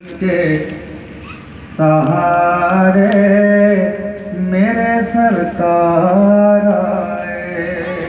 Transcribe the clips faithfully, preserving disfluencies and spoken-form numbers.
के सहारे मेरे सरकार आए,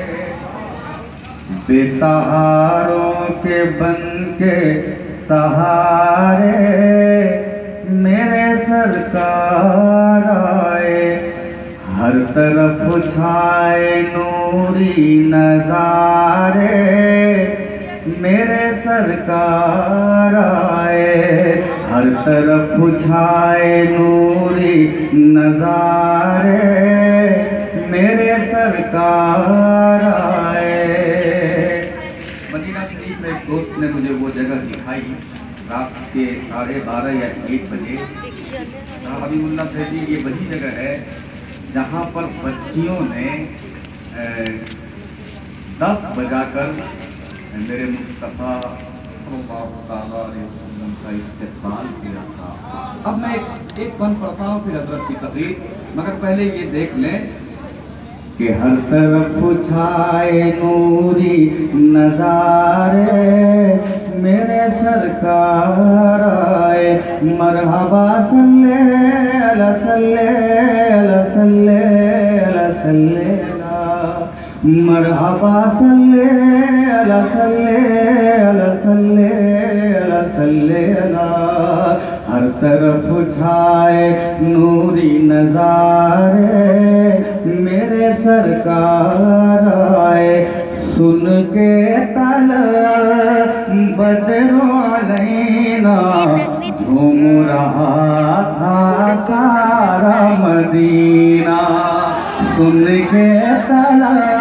बेसहारों के बन के सहारे मेरे सरकार आए। हर तरफ छाए नूरी नजारे मेरे सरकार आए। हर तरफ छाए नूरी नजारे मेरे सरकार आए। मदीना शरीफ में एक दोस्त ने मुझे वो जगह दिखाई रात के साढ़े बारह या एक बजे। हबीबुल्लाह फैजी, ये वही जगह है जहाँ पर बच्चियों ने दफ बजाकर मेरे मुस्तफा सल्लल्लाहु अलैहि वसल्लम का इस्तेक़बाल किया था। अब मैं एक एक पन पढ़ता हूँ फिर हज़रत की तक़रीर, मगर पहले ये देख लें कि हर तरफ छाए नूरी नज़ारे मेरे सरकार आए। मरहबा सल्ले अला सल्ले अला सल्ले अला सल्ले मरहबा सल्ले अला सल्ले अला सल्ले अला सल्ले अला। हर तरफ छाए नूरी नज़ारे मेरे सरकार आए। सुन के तल बदरो अलैना झूम रहा था सारा मदीना। सुन के तल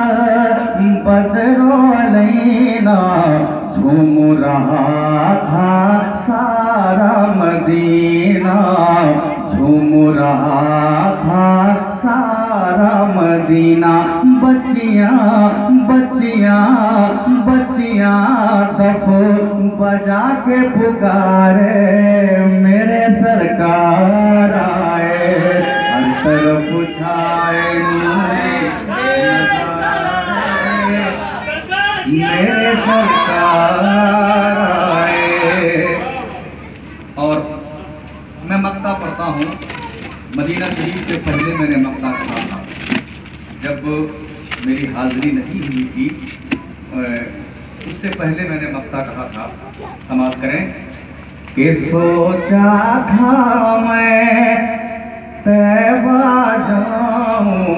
बदरो अलैना झूम रहा था सारा मदीना। झूम रहा था सारा मदीना। बच्चियाँ बच्चियाँ बच्चियाँ दफ बजा के पुकारे मेरे सरकार आए। हर तरफ छाए मेरे सरकार आए। और मैं मक्का पढ़ता हूँ। मदीना शरीफ से पहले मैंने मक्का कहा था, जब मेरी हाजिरी नहीं हुई थी उससे पहले मैंने मक्का कहा था। समाज करें कि सोचा था मैं तैबा जाऊं,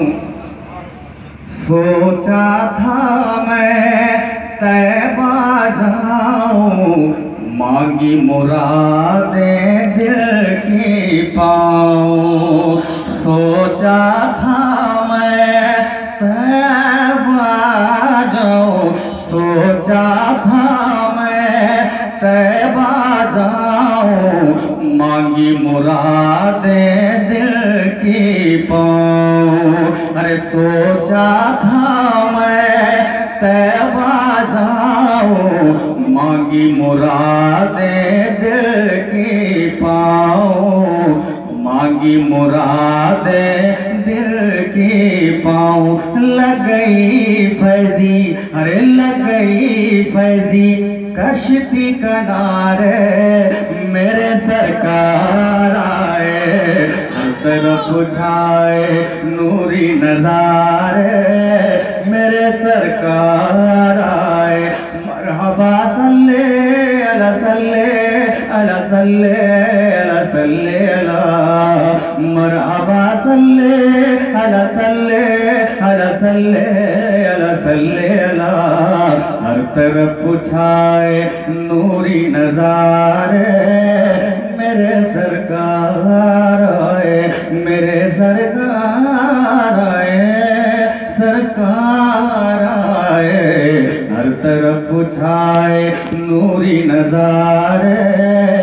सोचा था मैं तैबा जाऊं, मांगी मुरादें दिल की पाऊं। सोचा था मैं तैबा जाऊं, सोचा था मैं तैबा जाऊं, मांगी मुरादें दिल की पाऊं। अरे सोचा था मैं तैबा जाऊं, मांगी मुरादें दिल की पाऊं, मांगी मुरादें दिल की पाऊं। लग गई फैजी, अरे लग गई फैजी कश्ती किनारे मेरे सरकार आए। हर तरफ छाए नूरी नज़ारे मेरे सरकार आए। मरहबा सल्ले अला सल्ले अला सल्ले अला सल्ले अला। मरहबा सल्ले अला सल्ले अला सल्ले अला सल्ले अला। हर तरफ छाए नूरी नज़ारे मेरे सरकार आए, मेरे सरकार आए, सरकार आए। हर तरफ छाए नूरी नज़ारे